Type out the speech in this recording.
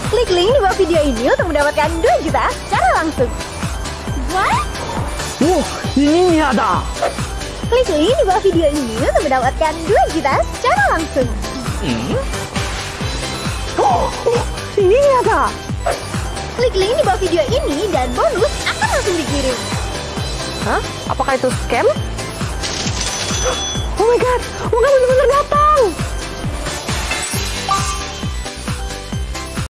Klik link di bawah video ini untuk mendapatkan 2 juta secara langsung. What? Wah, ini ada. Klik link di bawah video ini untuk mendapatkan 2 juta secara langsung. Ini ada. Klik link di bawah video ini dan bonus akan langsung dikirim. Hah? Apakah itu scam? Oh my god, uangnya benar-benar datang.